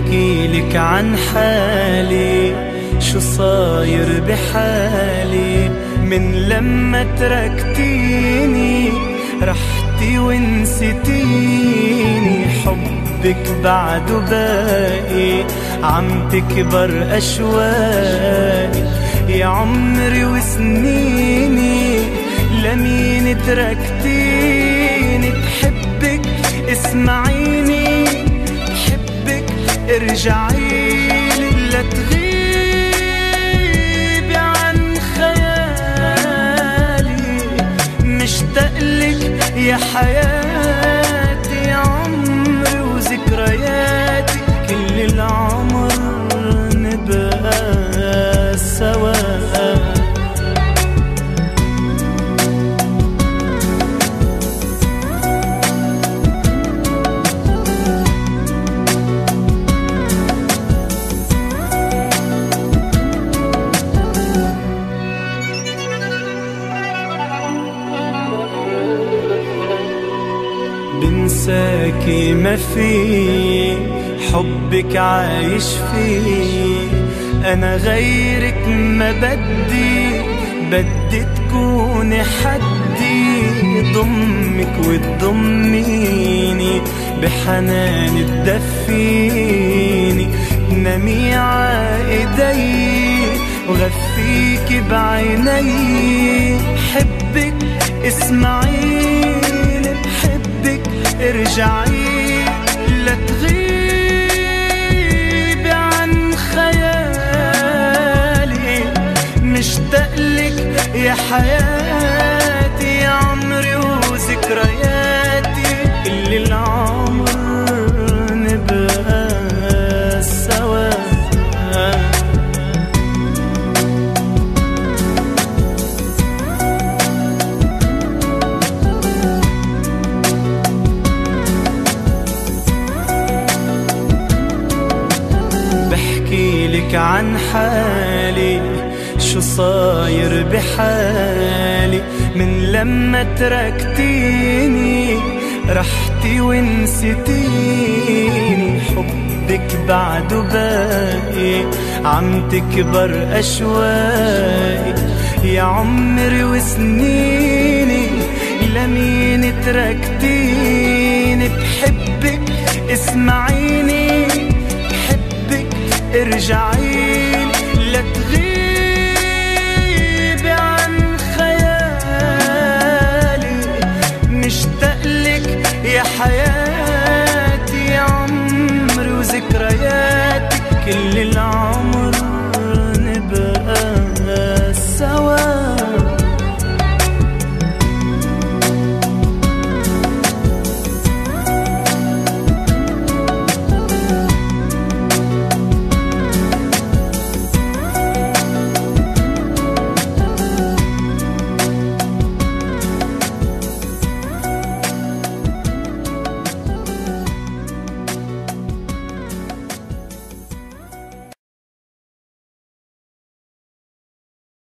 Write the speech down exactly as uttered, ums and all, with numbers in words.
بحكيلك عن حالي شو صاير بحالي من لما تركتيني، رحتي ونسيتيني. حبك بعده باقي عم تكبر أشواقي يا عمري وسنيني. لمين تركتيني؟ بحبك اسمعيني، بحبك ارجعيلي لا تغيبي عن خيالي. مشتاقلك يا حياتي يا عمري وذكرياتي، كل العمر نبقى سوا. بنساكي ما في، حبك عايش فيه. أنا غيرك ما بدي، بدي تكوني حدي. ضمك وتضميني بحنان تدفيني، نامي عايدي وغفيكي بعيني. حبك اسمعيني، بحبك ارجعي لا تغيبي عن خيالي. مشتاقلك يا حياتي يا عمري وذكرياتي، كل العمر نبقى سوا. بحكيلك عن حالي شو صاير بحالي من لما تركتيني، رحتي ونسيتيني. حبك بعده باقي عم تكبر أشواقي يا عمري وسنيني. لمين تركتيني؟ بحبك اسمعيني، بحبك ارجعي